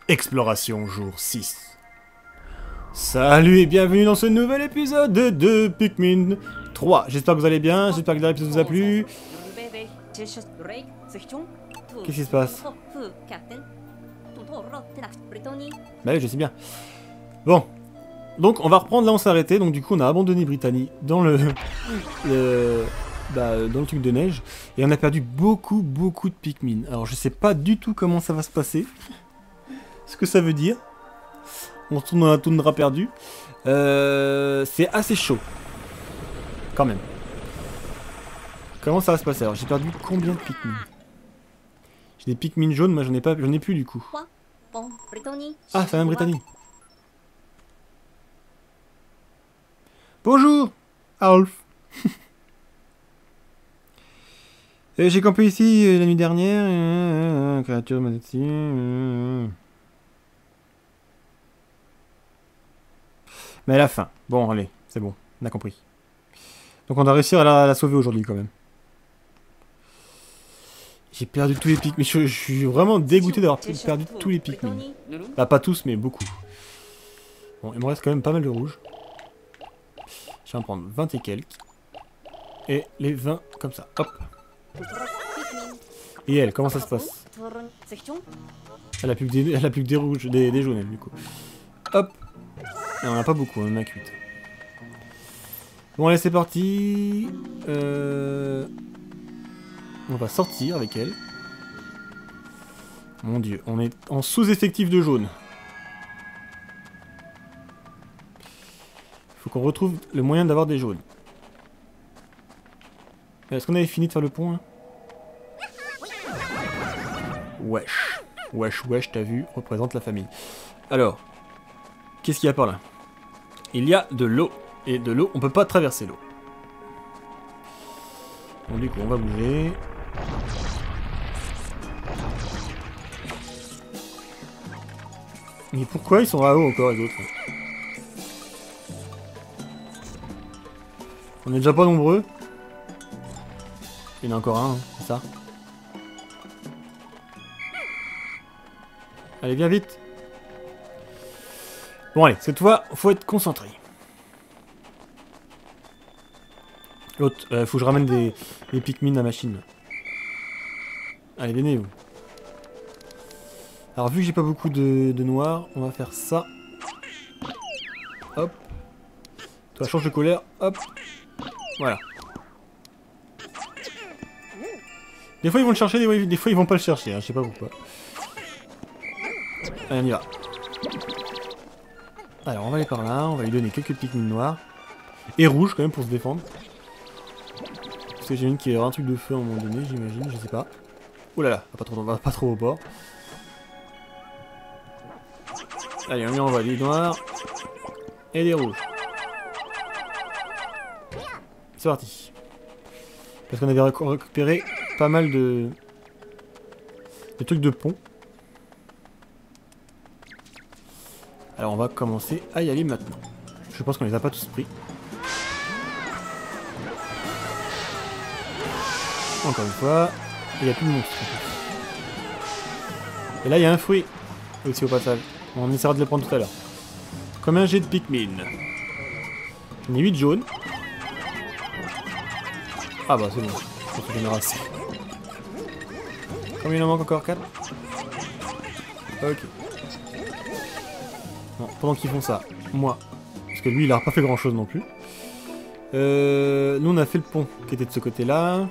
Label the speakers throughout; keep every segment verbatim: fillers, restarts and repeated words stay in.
Speaker 1: Exploration jour six. Salut et bienvenue dans ce nouvel épisode de Pikmin trois. J'espère que vous allez bien, j'espère que l'épisode vous a plu. Qu'est-ce qui se passe? Bah oui, je sais bien. Bon. Donc on va reprendre là où on s'est arrêté. Donc du coup on a abandonné Brittany dans le... le... Bah, dans le truc de neige. Et on a perdu beaucoup beaucoup de Pikmin. Alors je sais pas du tout comment ça va se passer. Ce que ça veut dire. On retourne dans la toundra perdue. Euh, c'est assez chaud. Quand même. Comment ça va se passer? Alors j'ai perdu combien de Pikmin? J'ai des Pikmin jaunes, moi j'en ai pas, j'en ai plus du coup. Ah, c'est un Brittany. Bonjour, Alf. euh, j'ai campé ici euh, la nuit dernière. Euh, euh, créature m'a dit. Euh, Mais à la fin. Bon, allez, c'est bon, on a compris. Donc on doit réussir à la, à la sauver aujourd'hui quand même. J'ai perdu tous les Pikmin. Mais je, je suis vraiment dégoûté d'avoir perdu tous les Pikmin. Bah pas tous, mais beaucoup. Bon, il me reste quand même pas mal de rouge. Je vais en prendre vingt et quelques. Et les vingt comme ça. Hop. Et elle, comment ça se passe? Elle a plus que des, elle a plus que des rouges, des, des jaunes, elle, du coup. Hop. Et on en a pas beaucoup, on en a huit. Bon, allez, c'est parti. Euh... On va sortir avec elle. Mon dieu, on est en sous-effectif de jaune. Faut qu'on retrouve le moyen d'avoir des jaunes. Est-ce qu'on avait fini de faire le pont là? Wesh. Wesh, wesh, t'as vu, représente la famille. Alors, qu'est-ce qu'il y a par là? Il y a de l'eau. Et de l'eau, on peut pas traverser l'eau. Bon, du coup, on va bouger. Mais pourquoi ils sont là-haut encore les autres? On est déjà pas nombreux. Il y en a encore un, hein, c'est ça. Allez, viens vite. Bon allez, cette fois, faut être concentré. L'autre, euh, faut que je ramène des, des Pikmin à la machine. Allez, venez vous. Alors vu que j'ai pas beaucoup de, de noir, on va faire ça. Hop. Toi, change de colère. Hop. Voilà. Des fois ils vont le chercher, des fois, des fois ils vont pas le chercher, hein, je sais pas pourquoi. Allez, on y va. Alors on va aller par là, on va lui donner quelques Pikmin noirs. Et rouges quand même pour se défendre. Parce que j'ai une qui a un truc de feu à un moment donné, j'imagine, je sais pas. Oh là là, pas trop, va pas trop au bord. Allez, on lui envoie des noirs. Et des rouges. C'est parti. Parce qu'on avait récupéré pas mal de... de trucs de pont. Alors on va commencer à y aller maintenant. Je pense qu'on les a pas tous pris. Encore une fois. Il n'y a plus de monstres. Et là il y a un fruit. Aussi au passage. On essaiera de le prendre tout à l'heure. Combien j'ai de Pikmin? J'en ai huit jaunes. Ah bah c'est bon. Je pense que j'en ai assez. Combien il en manque encore? Quatre. Ok. Bon, pendant qu'ils font ça, moi, parce que lui il a pas fait grand chose non plus. Euh, nous on a fait le pont qui était de ce côté là.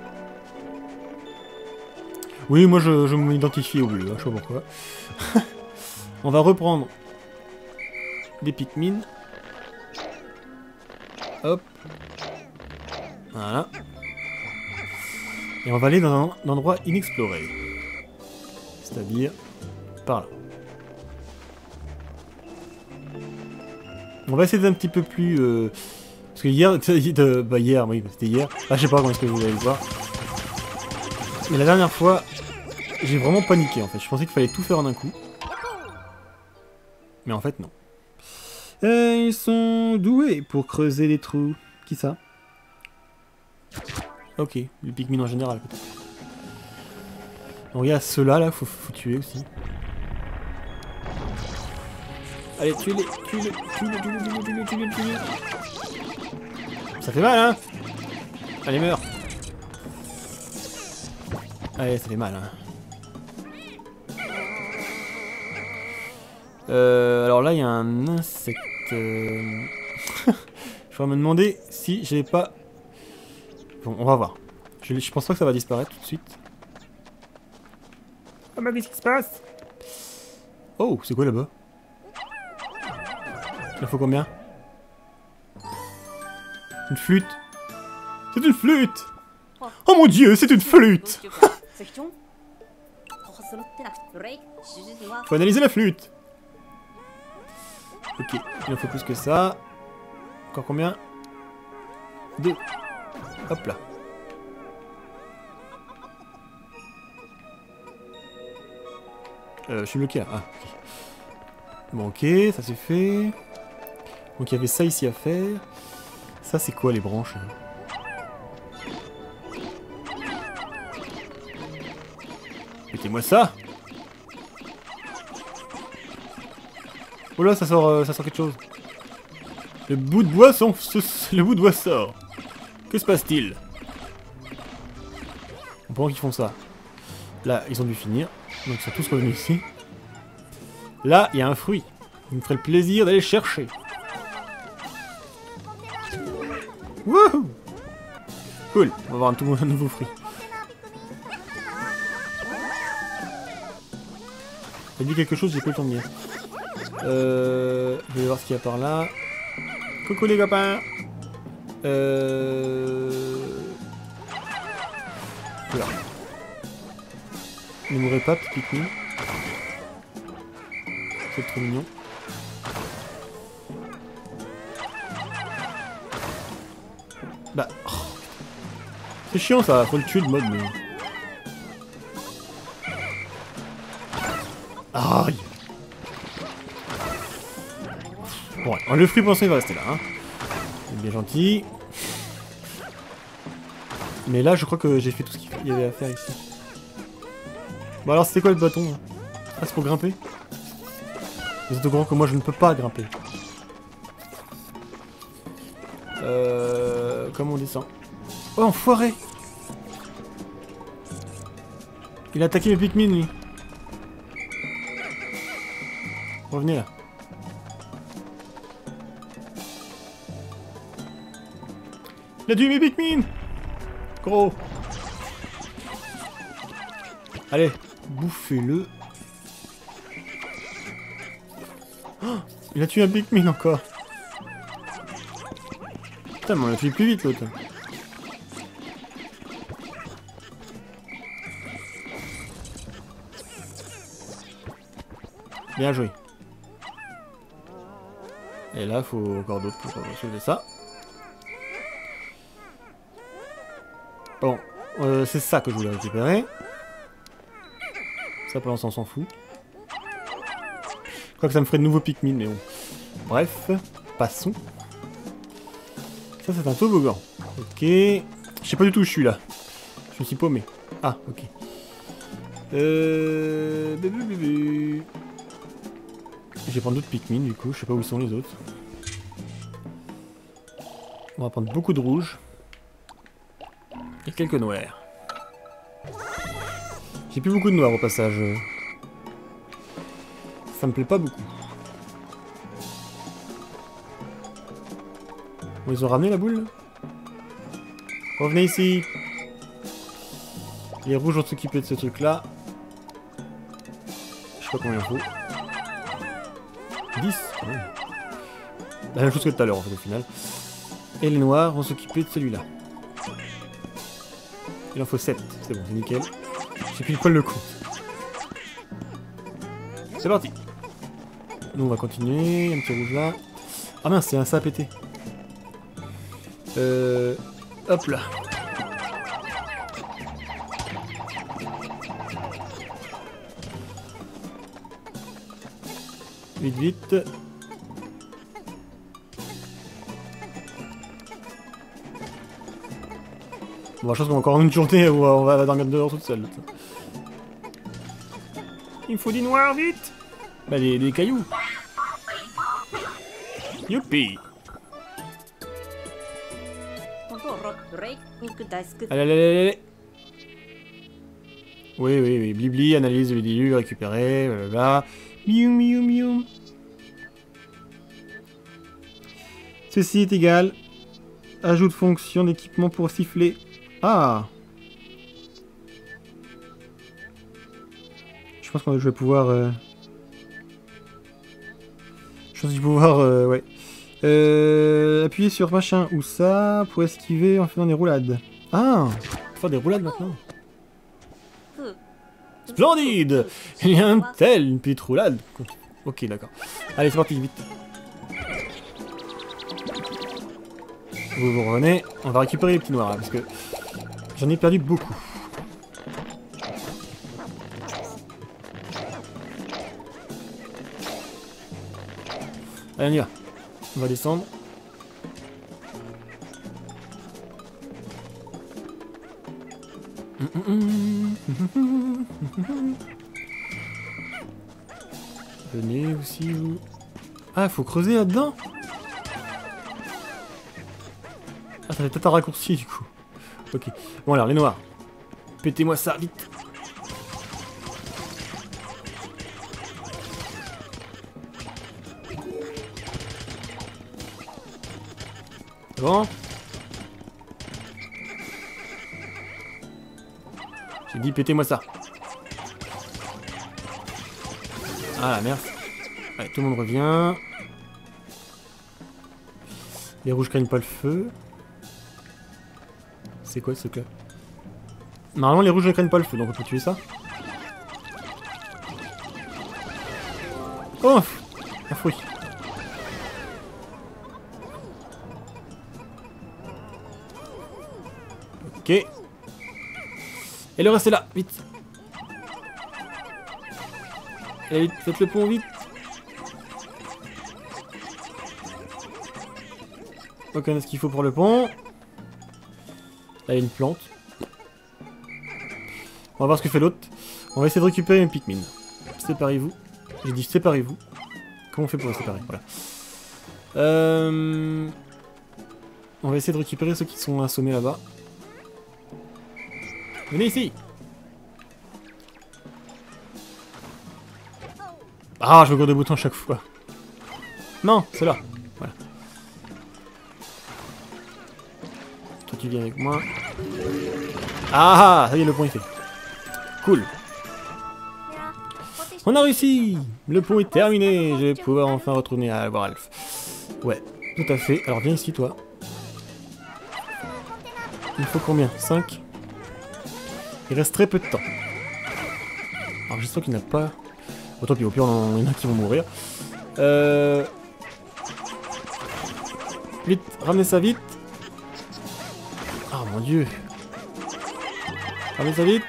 Speaker 1: Oui, moi je, je m'identifie au bleu, hein, je sais pas pourquoi. On va reprendre des Pikmin. Hop. Voilà. Et on va aller dans un endroit inexploré. C'est-à-dire par là. On va essayer d'un petit peu plus... Euh... Parce que hier... Euh, bah hier, oui, c'était hier. Ah, je sais pas comment est-ce que vous allez le voir. Mais la dernière fois, j'ai vraiment paniqué en fait. Je pensais qu'il fallait tout faire en un coup. Mais en fait, non. Euh, ils sont doués pour creuser les trous. Qui ça? Ok, les Pikmin en général peut-être. Donc il y a ceux-là, là, faut, faut tuer aussi. Allez, tuez-les, tuez-les, tuez-les, tuez-les, tuez-les, tuez-les, tuez-les. Ça fait mal, hein. Allez, meurs. Allez, ça fait mal, hein. Euh, alors là, il y a un insecte. Euh... je vais me demander si j'ai pas... Bon, on va voir. Je, je pense pas que ça va disparaître tout de suite. Ah bah, qu'est-ce qui se passe? Oh, c'est quoi là-bas? Il en faut combien? Une flûte. C'est une flûte. Oh mon dieu, c'est une flûte. Faut analyser la flûte. Ok, il en faut plus que ça. Encore combien? Deux. Hop là. Euh, je suis bloqué là. Ah, ok. Bon, ok, ça c'est fait. Donc il y avait ça ici à faire. Ça c'est quoi les branches? Mettez-moi ça. Oh là, ça sort, euh, ça sort quelque chose. Le bout de bois sort, le bout de bois sort. Que se passe-t-il? Pendant qu'ils font ça. Là, ils ont dû finir. Donc ils sont tous revenus ici. Là, il y a un fruit. Il me ferait le plaisir d'aller le chercher. Wouhou! Cool, on va avoir un tout un nouveau fruit. Il dit quelque chose, j'ai pas le temps de dire. Euh, je vais voir ce qu'il y a par là. Coucou les copains. Euh... Voilà. Ne mourrez pas, petit pique-nous. C'est trop mignon. Bah... Oh. C'est chiant ça, faut le tuer le mode, mais... Aïe. Bon, ouais, le fruit pour l'instant il va rester là, hein. C'est bien gentil. Mais là, je crois que j'ai fait tout ce qu'il y avait à faire ici. Bon alors, c'était quoi le bâton là? Ah, c'est pour grimper? Vous êtes au courant que moi, je ne peux pas grimper. Euh... Comment on descend? Oh, enfoiré! Il a attaqué mes Pikmin, lui. Revenez là. Il a tué mes Pikmin! Gros! Allez, bouffez-le. Oh, il a tué un Pikmin encore. Putain, mais on l'a tué plus vite l'autre. Bien joué. Et là, faut encore d'autres pour sauver ça. Bon, euh, c'est ça que je voulais récupérer. Ça, pour l'instant, on s'en fout. Je crois que ça me ferait de nouveaux Pikmin, mais bon. Bref, passons. Ça, c'est un toboggan. Ok. Je sais pas du tout où je suis, là. Je me suis paumé. Ah, ok. Euh... Je vais prendre d'autres Pikmin, du coup. Je sais pas où sont les autres. On va prendre beaucoup de rouge. Et quelques noirs. J'ai plus beaucoup de noirs au passage. Ça me plaît pas beaucoup. Bon, ils ont ramené la boule? Revenez ici. Les rouges vont s'occuper de ce truc là. Je sais pas combien il faut. dix. Oh. La même chose que tout à l'heure en fait au final. Et les noirs vont s'occuper de celui-là. Il en faut sept. C'est bon, c'est nickel. J'ai pile poil le coup. C'est parti. Nous on va continuer. Un petit rouge là. Ah mince, c'est un ça à péter. Euh... Hop là. Vite, vite. Bon, je pense qu'on a encore une journée où on va dormir dehors toute seule. Il me faut du noir, vite. Bah, des, des cailloux. Youpi. Allez, allez, allez, allez. Oui, oui, oui. Blibli, analyse le dilu, récupérer, blablabla. Miou, miou, miou. Ceci est égal. Ajoute fonction d'équipement pour siffler. Ah. Je pense que je vais pouvoir... Euh... Je pense que je vais pouvoir... Euh, ouais. Euh, appuyer sur machin ou ça pour esquiver en faisant des roulades. Ah, on peut faire des roulades maintenant. Splendide. Il y a un tel, une petite roulade. Ok, d'accord. Allez, c'est parti, vite. Vous vous revenez. On va récupérer les petits noirs, là, parce que j'en ai perdu beaucoup. Allez, on y va. On va descendre. Venez aussi, vous. Ah, faut creuser là-dedans. Ah, ça fait peut-être un raccourci, du coup. Ok. Bon, alors, les noirs. Pétez-moi ça, vite. Bon. J'ai dit pétez-moi ça. Ah la merde. Allez, tout le monde revient. Les rouges craignent pas le feu. C'est quoi ce truc là? Normalement les rouges ne craignent pas le feu, donc on peut tuer ça. Oh, un fruit. Ok. Et le reste est là, vite. Allez, vite, faites le pont vite. Ok, on a ce qu'il faut pour le pont. Là, il y a une plante. On va voir ce que fait l'autre. On va essayer de récupérer une Pikmin. Séparez-vous. J'ai dit séparez-vous. Comment on fait pour les séparer? Voilà. Euh... On va essayer de récupérer ceux qui sont assommés là-bas. Venez ici. Ah, je me gourde de boutons à chaque fois. Non, c'est là. Voilà. Toi, tu viens avec moi. Ah, ça y est, le pont est fait. Cool. On a réussi. Le pont est terminé. Je vais pouvoir enfin retourner à voir Alf. Ouais, tout à fait. Alors, viens ici, toi. Il faut combien? cinq. Il reste très peu de temps. Alors j'espère qu'il n'y en a pas... Bon, tant pis, au pire, il y en a qui vont mourir. Euh... Vite, ramenez ça vite. Ah mon dieu. Ramenez ça vite.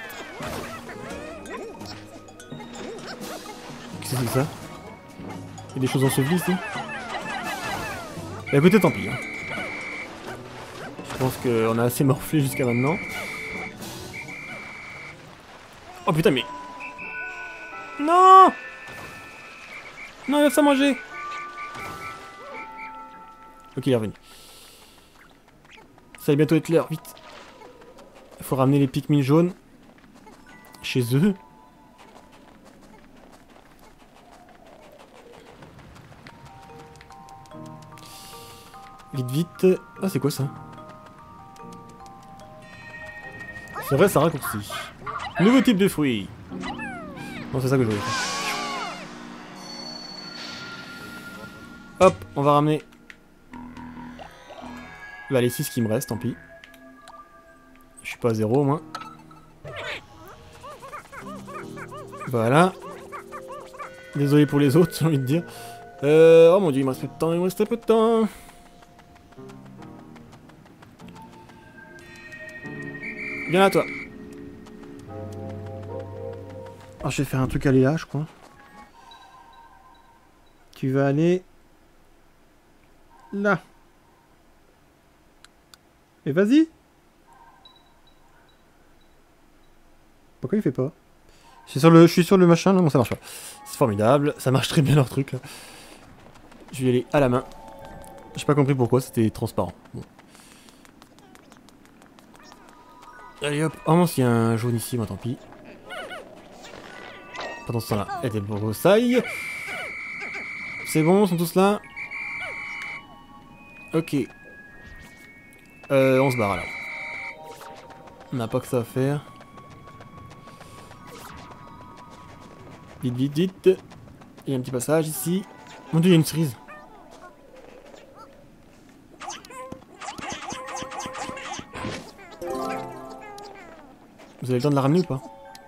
Speaker 1: Qu'est-ce que c'est ça? Il y a des choses ensevelies ici. Bah écoutez, tant pis. Hein. Je pense qu'on a assez morflé jusqu'à maintenant. Oh putain, mais... Non! Non, il va ça manger! Ok, il est revenu. Ça va bientôt être l'heure, vite. Il faut ramener les Pikmin jaunes chez eux. Vite, vite. Ah, c'est quoi ça? C'est vrai, ça raccourcit. Nouveau type de fruit. Non, c'est ça que je voulais faire. Hop, on va ramener... Bah, les six qui me restent, tant pis. Je suis pas à zéro, moi. Voilà. Désolé pour les autres, j'ai envie de dire. Euh... Oh mon dieu, il me reste peu de temps, il me reste très peu de temps. Viens là, toi. Alors, je vais faire un truc aller là, je crois. Tu vas aller... là. Et vas-y. Pourquoi il fait pas? Je suis sur le, je suis sur le machin, là, bon ça marche pas. C'est formidable, ça marche très bien leur truc là. Je vais y aller à la main. J'ai pas compris pourquoi, c'était transparent. Bon. Allez hop. Oh non, s'il y a un jaune ici, moi tant pis. Pendant ce temps-là, et des broussailles. C'est bon, ils sont tous là. Ok. Euh, on se barre alors. On n'a pas que ça à faire. Vite, vite, vite. Il y a un petit passage ici. Mon dieu, il y a une cerise. Vous avez le temps de la ramener ou pas?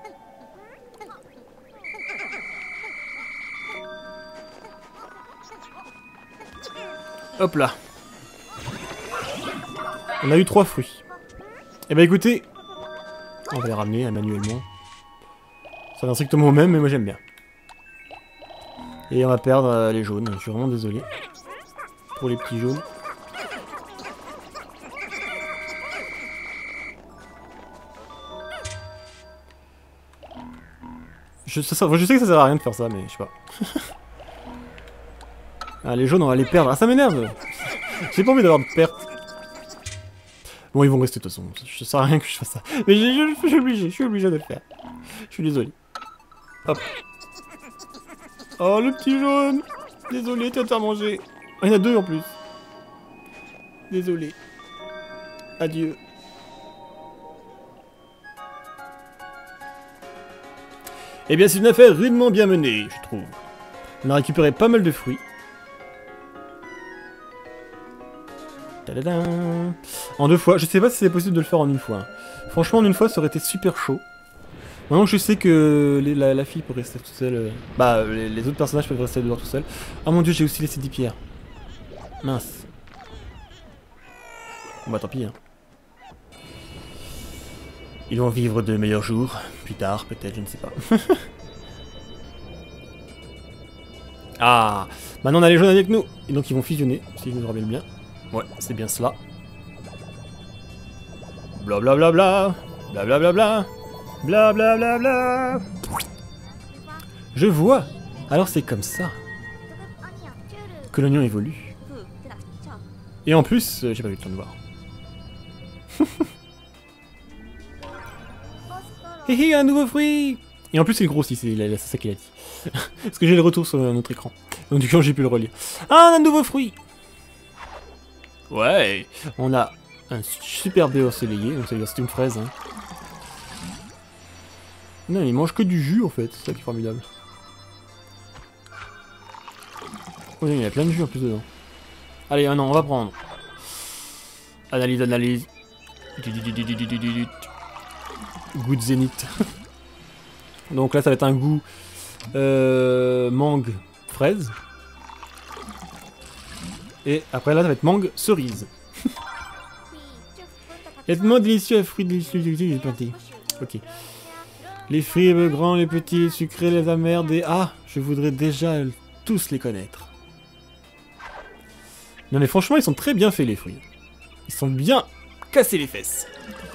Speaker 1: Hop là. On a eu trois fruits. Eh ben écoutez, on va les ramener hein, manuellement. Ça va strictement au même, mais moi j'aime bien. Et on va perdre euh, les jaunes. Je suis vraiment désolé pour les petits jaunes. Je, ça, ça, je sais que ça sert à rien de faire ça, mais je sais pas. Ah, les jaunes, on va les perdre. Ah, ça m'énerve. J'ai pas envie d'avoir de pertes. Bon, ils vont rester de toute façon. Ça sert à rien que je fasse ça. Mais je, je, je suis obligé, je suis obligé de le faire. Je suis désolé. Hop. Oh, le petit jaune. Désolé, tu vas te faire manger. Oh, il y en a deux en plus. Désolé. Adieu. Eh bien, c'est une affaire rudement bien menée, je trouve. On a récupéré pas mal de fruits. Tadadam. En deux fois. Je sais pas si c'est possible de le faire en une fois. Hein. Franchement, en une fois, ça aurait été super chaud. Maintenant, je sais que les, la, la fille peut rester toute seule. Euh, bah, les, les autres personnages peuvent rester dehors tout seuls. Ah mon dieu, j'ai aussi laissé dix pierres. Mince. Bon, bah, tant pis. Hein. Ils vont vivre de meilleurs jours. Plus tard, peut-être, je ne sais pas. Ah, maintenant on a les jaunes avec nous. Et donc ils vont fusionner, si je me rappelle bien. Ouais, c'est bien cela. Blablabla. Blablabla. Blablabla. Je vois. Alors c'est comme ça que l'oignon évolue. Et en plus, euh, j'ai pas eu le temps de voir. Hé hé, un nouveau fruit. Et en plus il grossit, c'est ça qu'il a dit. Parce que j'ai le retour sur notre écran. Donc du coup j'ai pu le relire. Ah, un nouveau fruit. Ouais. On a un super baies ensoleillé. Donc ça veut dire c'est une fraise. Hein. Non, il mange que du jus en fait. C'est ça qui est formidable. Oh, il y a plein de jus en plus dedans. Allez, ah non, on va prendre. Analyse, analyse. Goût de zénith. Donc là ça va être un goût euh, mangue fraise. Et après là ça va être mangue cerise. Il y a tellement de délicieux à fruits délicieux. Ok. Les fruits les grands, les petits, les sucrés, les amers, des... Ah, je voudrais déjà tous les connaître. Non mais franchement ils sont très bien faits les fruits. Ils sont bien cassés les fesses.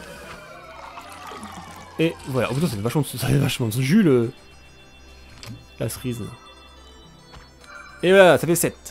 Speaker 1: Et voilà, oh putain, ça fait vachement de, ça fait vachement de jus le... la cerise. Et voilà, ça fait sept.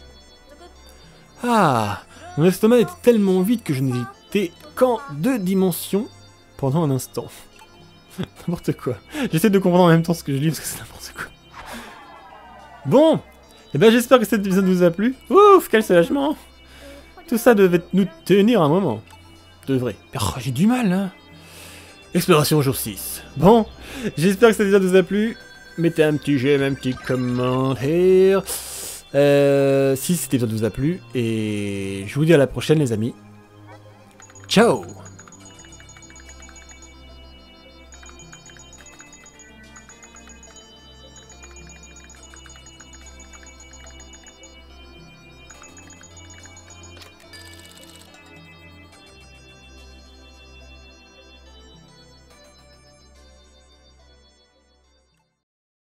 Speaker 1: Ah, mon estomac était tellement vide que je n'étais qu'en deux dimensions pendant un instant. N'importe quoi. J'essaie de comprendre en même temps ce que je lis parce que c'est n'importe quoi. Bon, et ben j'espère que cet épisode vous a plu. Ouf, quel soulagement. Tout ça devait nous tenir un moment. Devrait. Oh, j'ai du mal, hein. Exploration jour six. Bon, j'espère que cet épisode vous a plu. Mettez un petit j'aime, un petit commentaire. Euh, si cet épisode vous a plu. Et je vous dis à la prochaine les amis. Ciao.